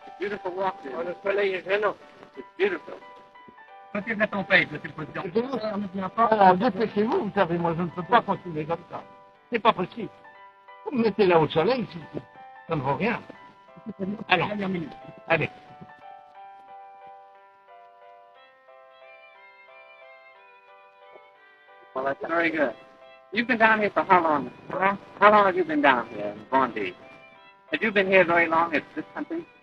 Beautiful walk there. Le soleil est gênant. It's beautiful. Continuez ton pays, monsieur le président. Voilà, dépêchez-vous, vous savez, moi je ne peux pas continuer comme ça. C'est pas possible. Vous me mettez là au soleil, ça ne vaut rien. Alors, allez. Well, that's very good. You've been down here for how long? How long have you been down here in Bondi? Have you been here very long at this country?